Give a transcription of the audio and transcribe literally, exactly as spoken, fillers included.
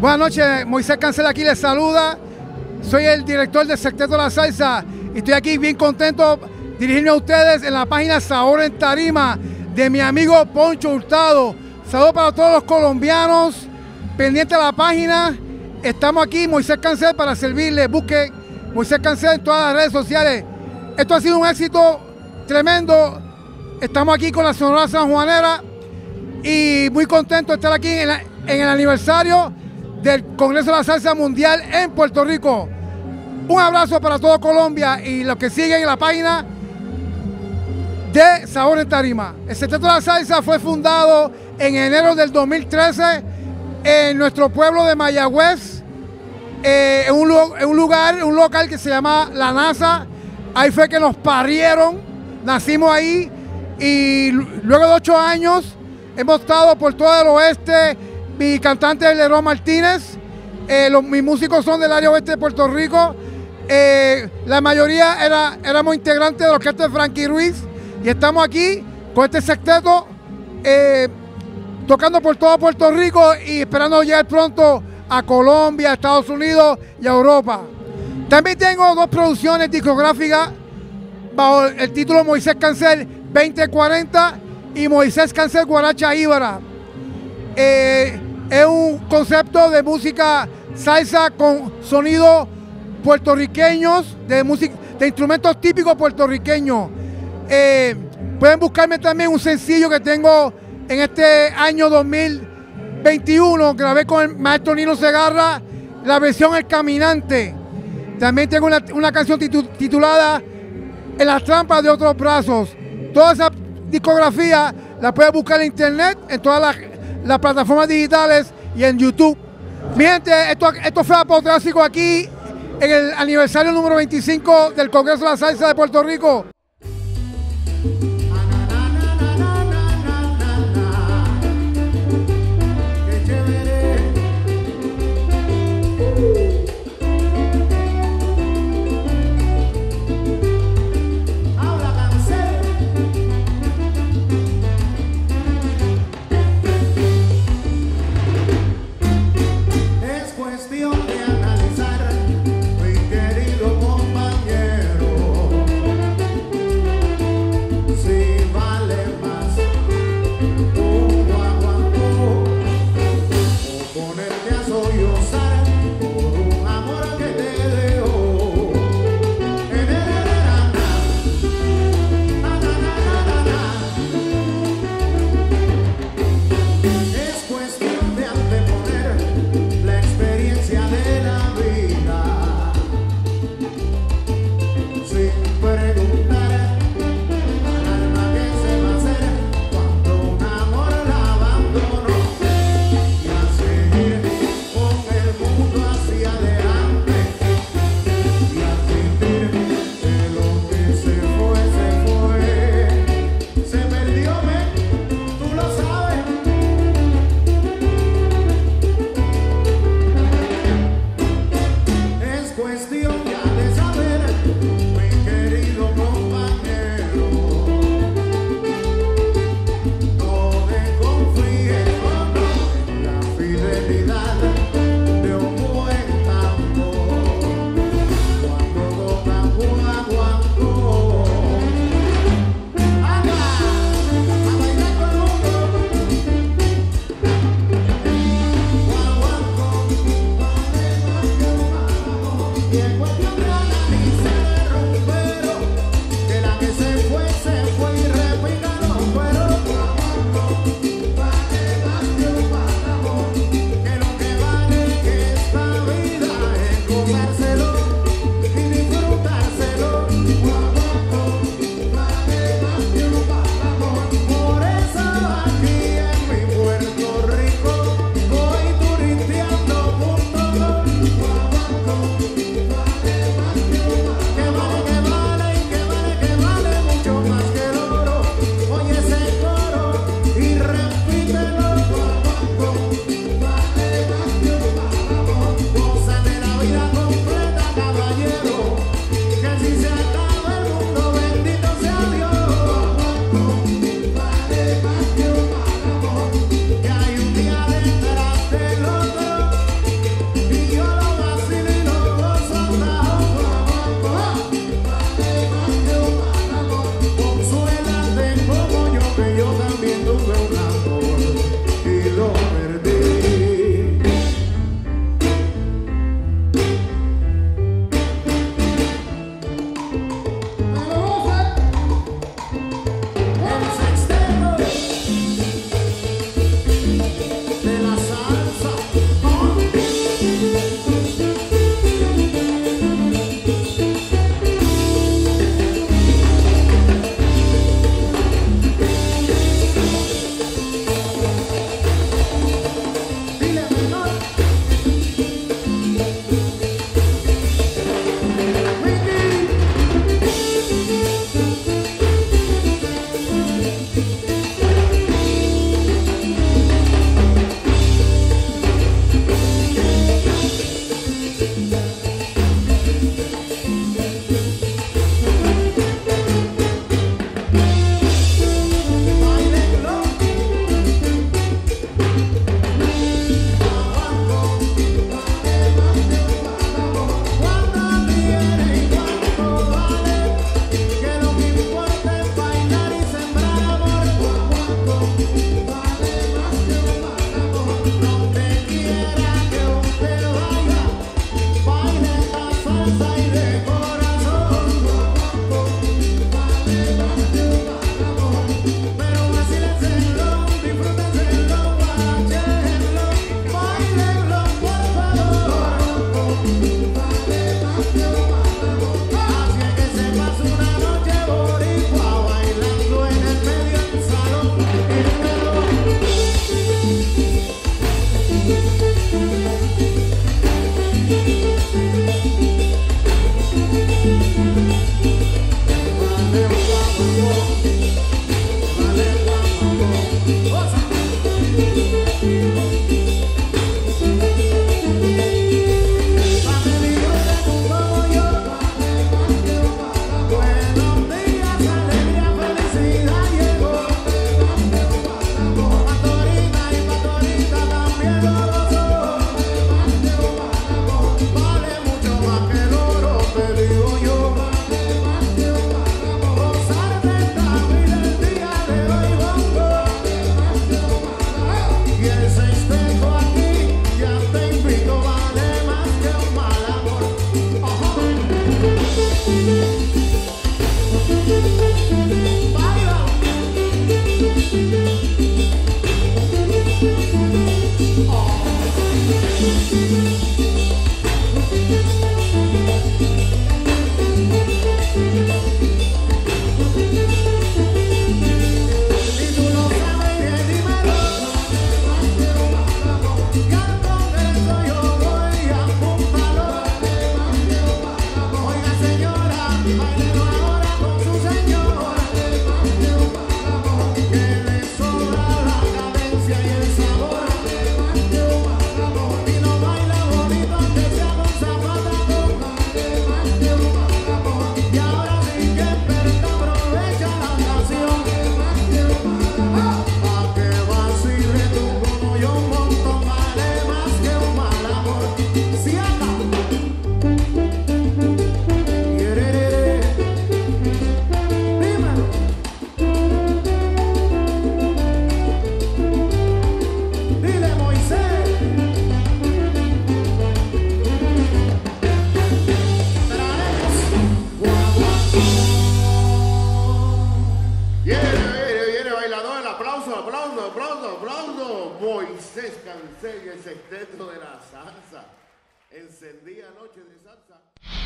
Buenas noches, Moisés Cancel aquí les saluda. Soy el director del Sexteto de la Salsa y estoy aquí bien contento de dirigirme a ustedes en la página Sabor en Tarima de mi amigo Poncho Hurtado. Saludos para todos los colombianos, pendiente de la página. Estamos aquí, Moisés Cancel, para servirles. Busque Moisés Cancel en todas las redes sociales. Esto ha sido un éxito tremendo. Estamos aquí con la Sonora Sanjuanera y muy contento de estar aquí en, la, en el aniversario del Congreso de la Salsa Mundial en Puerto Rico. Un abrazo para todo Colombia y los que siguen en la página de Sabor en Tarima. El Sexteto de la Salsa fue fundado en enero del dos mil trece en nuestro pueblo de Mayagüez, eh, en, un, en un lugar, un local que se llama La NASA. Ahí fue que nos parieron, nacimos ahí y luego de ocho años hemos estado por todo el oeste. Mi cantante es Leroy Martínez, eh, los, mis músicos son del área oeste de Puerto Rico, eh, la mayoría era, éramos integrantes de la orquesta de Frankie Ruiz y estamos aquí con este sexteto eh, tocando por todo Puerto Rico y esperando llegar pronto a Colombia, a Estados Unidos y a Europa. También tengo dos producciones discográficas bajo el título Moisés Cancel veinte cuarenta y Moisés Cancel Guaracha Íbara. Eh, es un concepto de música salsa con sonidos puertorriqueños, de, música, de instrumentos típicos puertorriqueños. Eh, pueden buscarme también un sencillo que tengo en este año dos mil veintiuno, grabé con el maestro Nino Segarra, la versión El Caminante. También tengo una, una canción titu, titulada En las trampas de otros brazos. Toda esa discografía la puedes buscar en internet, en todas las, las plataformas digitales y en YouTube. Mi gente, esto, esto fue Apotrásico aquí en el aniversario número veinticinco del Congreso de la Salsa de Puerto Rico. Cuestión ya de saber, mi querido Moisés Canseco, el sexteto de la salsa. Encendía noche de salsa.